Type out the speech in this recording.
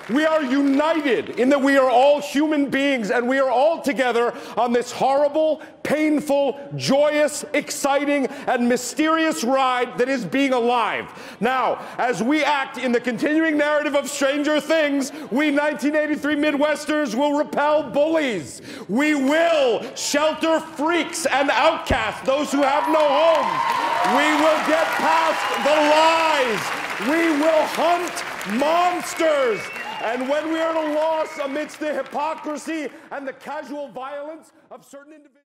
We are united in that we are all human beings, and we are all together on this horrible, painful, joyous, exciting, and mysterious ride that is being alive. Now, as we act in the continuing narrative of Stranger Things, we 1983 Midwesterners will repel bullies. We will shelter freaks and outcasts, those who have no homes. We will get past the lies. We will hunt monsters. And when we are at a loss amidst the hypocrisy and the casual violence of certain individuals,